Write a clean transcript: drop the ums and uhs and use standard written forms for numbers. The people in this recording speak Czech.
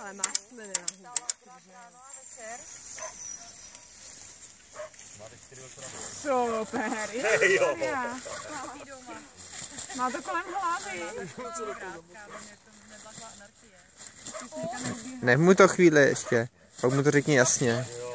Ale máš sliny na hubě. Super, má to kolem hlavy. Nech mu to chvíli ještě, pak mu to řekni jasně.